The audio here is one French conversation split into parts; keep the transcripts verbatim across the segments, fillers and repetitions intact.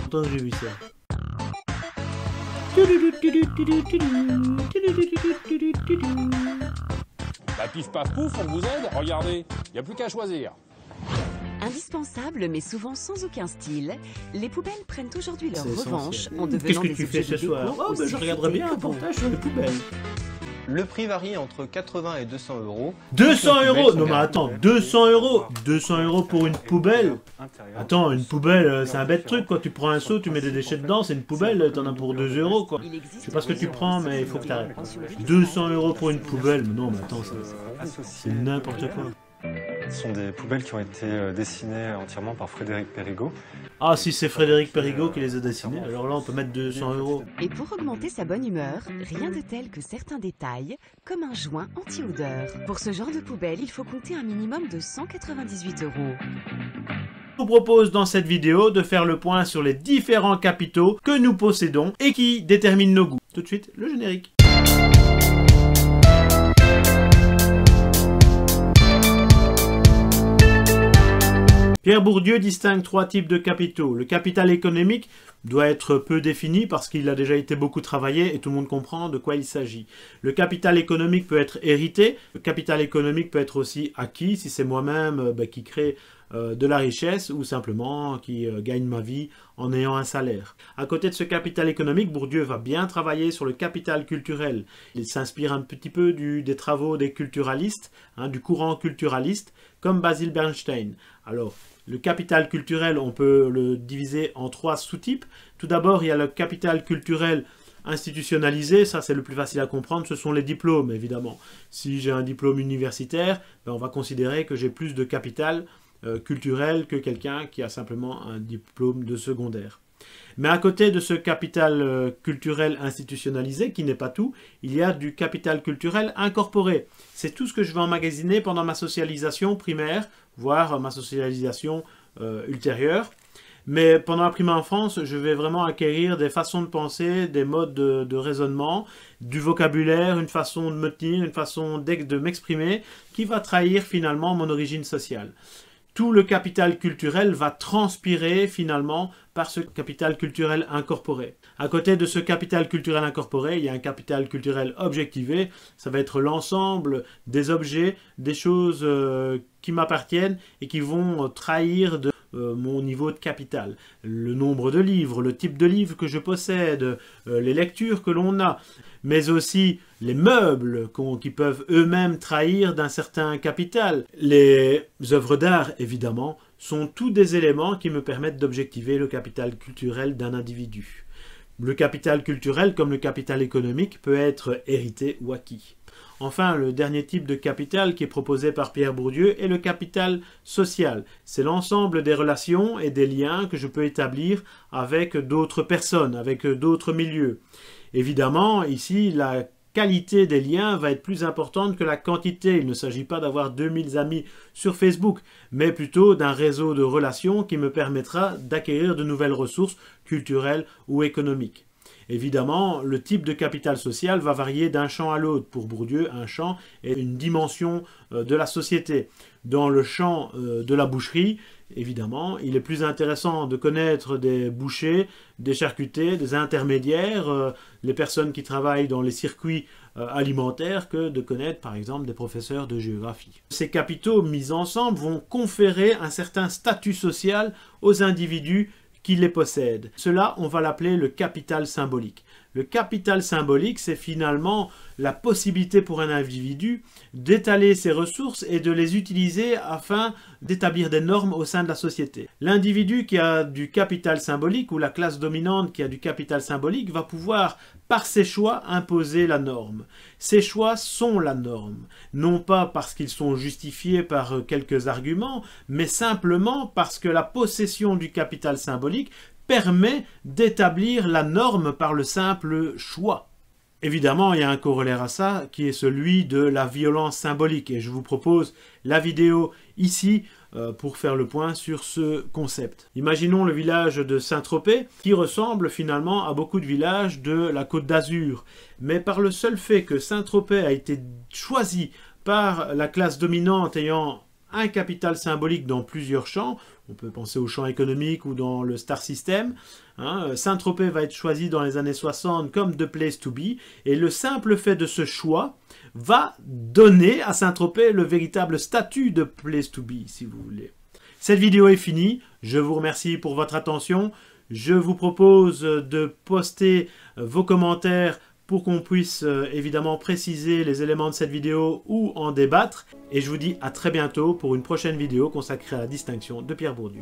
longtemps que j'ai vu ça. Bah pif paf pouf, on vous aide, regardez, il n'y a plus qu'à choisir. Indispensables mais souvent sans aucun style, les poubelles prennent aujourd'hui leur revanche en Qu'est-ce devenant que des tu fais objets ce de soir? déco Oh, bah, aussi je regarderai bien un réputés que reportage sur les poubelles. Le prix varie entre quatre-vingts et deux cents euros. deux cents euros? Toutes les Non mais poubelles sont attends, garanties. deux cents euros deux cents euros pour une poubelle? Attends, une poubelle, euh, c'est un bête truc, quoi. Tu prends un seau, tu mets des déchets dedans, c'est une poubelle, t'en as pour deux euros, quoi. Il existe Je sais pas ce que tu plusieurs prends, mais il faut que t'arrêtes. deux cents euros pour une poubelle? Mais non, mais attends, c'est- c'est n'importe quoi. Ce sont des poubelles qui ont été euh, dessinées entièrement par Frédéric Périgot. Ah, si c'est Frédéric Périgot qui les a dessinés, alors là, on peut mettre deux cents euros. Et pour augmenter sa bonne humeur, rien de tel que certains détails, comme un joint anti-odeur. Pour ce genre de poubelle, il faut compter un minimum de cent quatre-vingt-dix-huit euros. Je vous propose dans cette vidéo de faire le point sur les différents capitaux que nous possédons et qui déterminent nos goûts. Tout de suite, le générique. Pierre Bourdieu distingue trois types de capitaux. Le capital économique doit être peu défini parce qu'il a déjà été beaucoup travaillé et tout le monde comprend de quoi il s'agit. Le capital économique peut être hérité. Le capital économique peut être aussi acquis si c'est moi-même euh, bah, qui crée euh, de la richesse ou simplement qui euh, gagne ma vie en ayant un salaire. À côté de ce capital économique, Bourdieu va bien travailler sur le capital culturel. Il s'inspire un petit peu du, des travaux des culturalistes, hein, du courant culturaliste, comme Basil Bernstein. Alors, le capital culturel, on peut le diviser en trois sous-types. Tout d'abord, il y a le capital culturel institutionnalisé. Ça, c'est le plus facile à comprendre. Ce sont les diplômes, évidemment. Si j'ai un diplôme universitaire, ben, on va considérer que j'ai plus de capital euh, culturel que quelqu'un qui a simplement un diplôme de secondaire. Mais à côté de ce capital euh, culturel institutionnalisé, qui n'est pas tout, il y a du capital culturel incorporé. C'est tout ce que je vais emmagasiner pendant ma socialisation primaire, voire ma socialisation euh, ultérieure. Mais pendant la primaire enfance, je vais vraiment acquérir des façons de penser, des modes de, de raisonnement, du vocabulaire, une façon de me tenir, une façon de m'exprimer, qui va trahir finalement mon origine sociale. Tout le capital culturel va transpirer finalement par ce capital culturel incorporé. À côté de ce capital culturel incorporé, il y a un capital culturel objectivé. Ça va être l'ensemble des objets, des choses euh, qui m'appartiennent et qui vont trahir de euh, mon niveau de capital. Le nombre de livres, le type de livre que je possède, euh, les lectures que l'on a, mais aussi les meubles qu'on, qui peuvent eux-mêmes trahir d'un certain capital. Les œuvres d'art, évidemment, sont tous des éléments qui me permettent d'objectiver le capital culturel d'un individu. Le capital culturel, comme le capital économique, peut être hérité ou acquis. Enfin, le dernier type de capital qui est proposé par Pierre Bourdieu est le capital social. C'est l'ensemble des relations et des liens que je peux établir avec d'autres personnes, avec d'autres milieux. Évidemment, ici, la qualité des liens va être plus importante que la quantité. Il ne s'agit pas d'avoir deux mille amis sur Facebook, mais plutôt d'un réseau de relations qui me permettra d'acquérir de nouvelles ressources culturelles ou économiques. Évidemment, le type de capital social va varier d'un champ à l'autre. Pour Bourdieu, un champ est une dimension de la société. Dans le champ de la boucherie, évidemment, il est plus intéressant de connaître des bouchers, des charcutiers, des intermédiaires, euh, les personnes qui travaillent dans les circuits euh, alimentaires, que de connaître par exemple des professeurs de géographie. Ces capitaux mis ensemble vont conférer un certain statut social aux individus qui les possèdent. Cela, on va l'appeler le capital symbolique. Le capital symbolique, c'est finalement la possibilité pour un individu d'étaler ses ressources et de les utiliser afin d'établir des normes au sein de la société. L'individu qui a du capital symbolique ou la classe dominante qui a du capital symbolique va pouvoir, par ses choix, imposer la norme. Ces choix sont la norme, non pas parce qu'ils sont justifiés par quelques arguments, mais simplement parce que la possession du capital symbolique permet d'établir la norme par le simple choix. Évidemment, il y a un corollaire à ça qui est celui de la violence symbolique et je vous propose la vidéo ici euh, pour faire le point sur ce concept. Imaginons le village de Saint-Tropez qui ressemble finalement à beaucoup de villages de la Côte d'Azur. Mais par le seul fait que Saint-Tropez a été choisi par la classe dominante ayant un capital symbolique dans plusieurs champs. On peut penser au champ économique ou dans le star system. Hein. Saint-Tropez va être choisi dans les années soixante comme the place to be. Et le simple fait de ce choix va donner à Saint-Tropez le véritable statut de place to be, si vous voulez. Cette vidéo est finie. Je vous remercie pour votre attention. Je vous propose de poster vos commentaires pour qu'on puisse euh, évidemment préciser les éléments de cette vidéo ou en débattre. Et je vous dis à très bientôt pour une prochaine vidéo consacrée à la distinction de Pierre Bourdieu.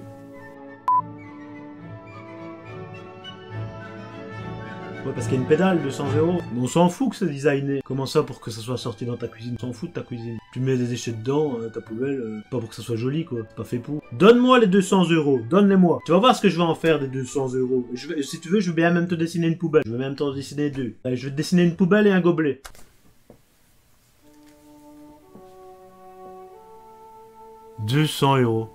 Ouais, parce qu'il y a une pédale, deux cents euros. Mais on s'en fout que c'est designé. Comment ça pour que ça soit sorti dans ta cuisine? On s'en fout de ta cuisine. Tu mets des déchets dedans, euh, ta poubelle, euh, pas pour que ça soit joli quoi. C'est pas fait pour. Donne-moi les deux cents euros, donne-les-moi. Tu vas voir ce que je vais en faire des deux cents euros. Je vais, si tu veux, je vais bien même te dessiner une poubelle. Je vais même t'en dessiner deux. Allez, je vais te dessiner une poubelle et un gobelet. deux cents euros.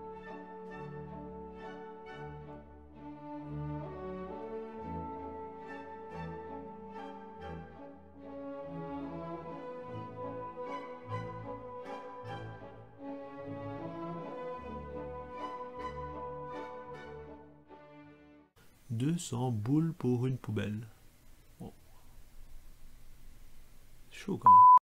deux cents boules pour une poubelle. Bon. Chaud quand même.